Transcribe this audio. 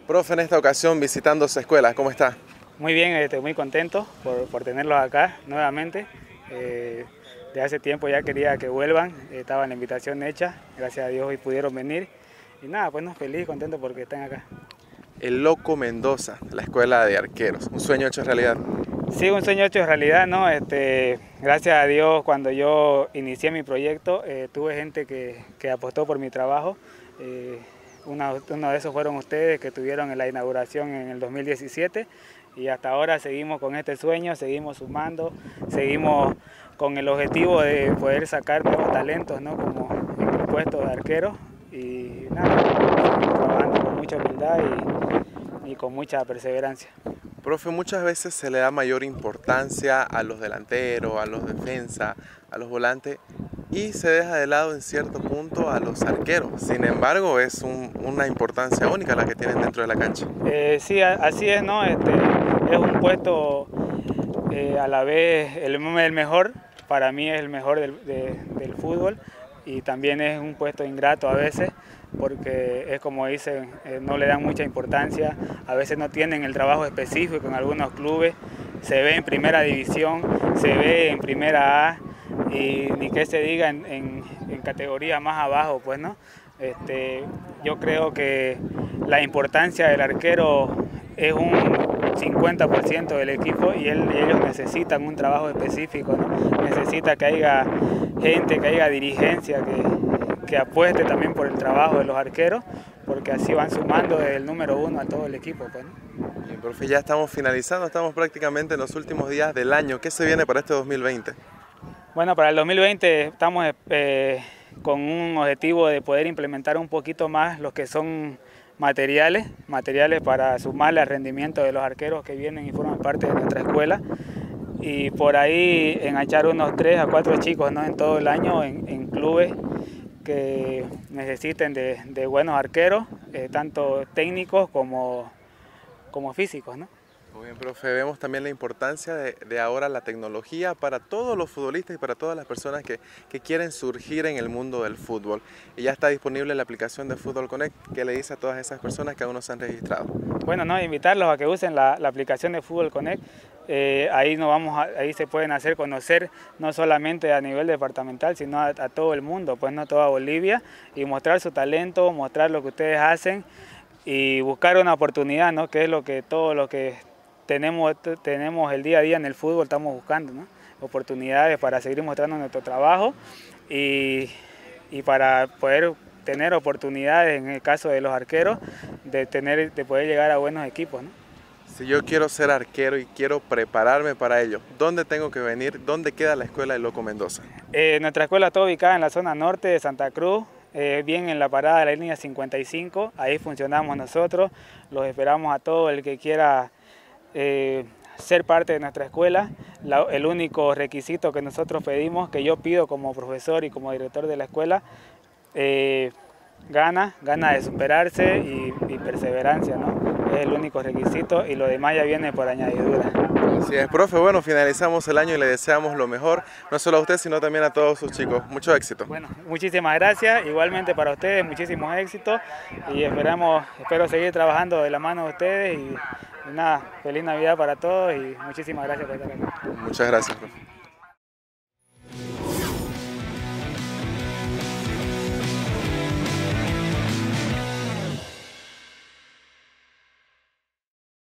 Profe, en esta ocasión visitando su escuela, ¿cómo está? Muy bien, muy contento por tenerlos acá nuevamente. De hace tiempo ya quería que vuelvan, estaba la invitación hecha, gracias a Dios hoy pudieron venir. Y nada, pues no, feliz, contento porque están acá. El Loco Mendoza, la escuela de arqueros, un sueño hecho realidad. Sí, un sueño hecho realidad, ¿no? Gracias a Dios cuando yo inicié mi proyecto, tuve gente que apostó por mi trabajo. Uno de esos fueron ustedes que tuvieron en la inauguración en el 2017 y hasta ahora seguimos con este sueño, seguimos sumando, seguimos con el objetivo de poder sacar nuevos talentos, ¿no? Como en el puesto de arquero y nada, seguimos trabajando con mucha humildad y con mucha perseverancia. Profe, muchas veces se le da mayor importancia a los delanteros, a los defensas, a los volantes y se deja de lado en cierto punto a los arqueros. Sin embargo, es una importancia única la que tienen dentro de la cancha. Sí, así es, ¿no? Es un puesto a la vez el mejor, para mí es el mejor del fútbol y también es un puesto ingrato a veces porque es como dicen, no le dan mucha importancia, a veces no tienen el trabajo específico en algunos clubes, se ve en primera división, se ve en primera A y ni que se diga en categoría más abajo, pues no. Yo creo que la importancia del arquero es un 50% del equipo y ellos necesitan un trabajo específico, ¿no? Necesita que haya gente, que haya dirigencia, que apueste también por el trabajo de los arqueros, porque así van sumando desde el número 1 a todo el equipo, pues, ¿no? Bien, profe, ya estamos finalizando, estamos prácticamente en los últimos días del año. ¿Qué se viene para este 2020? Bueno, para el 2020 estamos con un objetivo de poder implementar un poquito más lo que son materiales para sumarle al rendimiento de los arqueros que vienen y forman parte de nuestra escuela y por ahí enganchar unos 3 a 4 chicos, ¿no? En todo el año en clubes que necesiten de buenos arqueros, tanto técnicos como físicos, ¿no? Muy bien, profe, vemos también la importancia de ahora la tecnología para todos los futbolistas y para todas las personas que quieren surgir en el mundo del fútbol. Y ya está disponible la aplicación de Fútbol Connect. ¿Qué le dice a todas esas personas que aún no se han registrado? Bueno, no, invitarlos a que usen la aplicación de Fútbol Connect. Ahí se pueden hacer conocer no solamente a nivel departamental, sino a todo el mundo, pues no toda Bolivia, y mostrar su talento, mostrar lo que ustedes hacen y buscar una oportunidad, ¿no? Que es todo lo que tenemos el día a día en el fútbol, estamos buscando, ¿no? Oportunidades para seguir mostrando nuestro trabajo y para poder tener oportunidades en el caso de los arqueros de poder llegar a buenos equipos, ¿no? Si yo quiero ser arquero y quiero prepararme para ello, ¿dónde tengo que venir? ¿Dónde queda la escuela del Loco Mendoza? Nuestra escuela está ubicada en la zona norte de Santa Cruz, bien en la parada de la línea 55, ahí funcionamos nosotros, los esperamos a todo el que quiera ser parte de nuestra escuela. El único requisito que nosotros pedimos, que yo pido como profesor y como director de la escuela, gana de superarse y perseverancia, ¿no? Es el único requisito y lo demás ya viene por añadidura. Así es, profe. Bueno, finalizamos el año y le deseamos lo mejor, no solo a usted, sino también a todos sus chicos. Mucho éxito. Bueno, muchísimas gracias. Igualmente para ustedes, muchísimos éxitos y espero seguir trabajando de la mano de ustedes y nada, feliz Navidad para todos y muchísimas gracias por estar acá. Muchas gracias, profe.